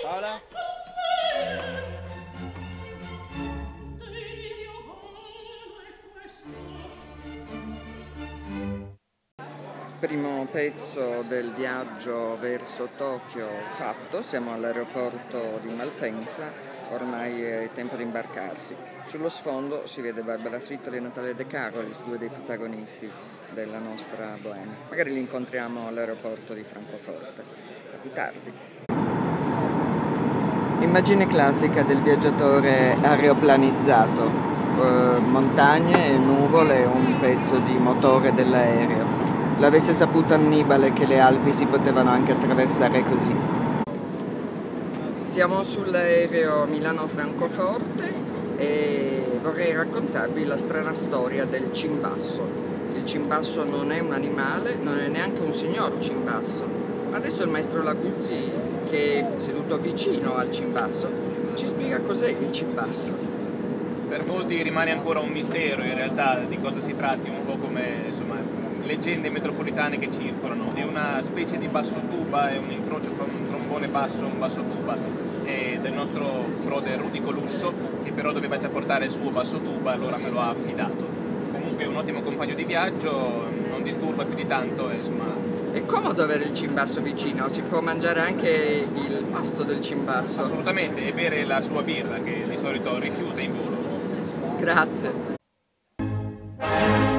Paola? Primo pezzo del viaggio verso Tokyo fatto, siamo all'aeroporto di Malpensa, ormai è tempo di imbarcarsi. Sullo sfondo si vede Barbara Frittoli e Natalia De Carolis, due dei protagonisti della nostra Bohème. Magari li incontriamo all'aeroporto di Francoforte. A più tardi. Immagine classica del viaggiatore aeroplanizzato, montagne, nuvole e un pezzo di motore dell'aereo. L'avesse saputo Annibale che le Alpi si potevano anche attraversare così. Siamo sull'aereo Milano-Francoforte e vorrei raccontarvi la strana storia del cimbasso. Il cimbasso non è un animale, non è neanche un signor cimbasso. Adesso il maestro Laguzzi, che è seduto vicino al cimbasso, ci spiega cos'è il cimbasso. Per molti rimane ancora un mistero in realtà di cosa si tratti, un po' come insomma, leggende metropolitane che circolano. È una specie di basso tuba, è un incrocio tra un trombone basso e un basso tuba del nostro brother Rudy Colusso, che però doveva già portare il suo basso tuba, allora me lo ha affidato. Comunque è un ottimo compagno di viaggio, non disturba più di tanto, insomma. È comodo avere il cimbasso vicino, si può mangiare anche il pasto del cimbasso. Assolutamente, e bere la sua birra che di solito rifiuta in volo. Grazie.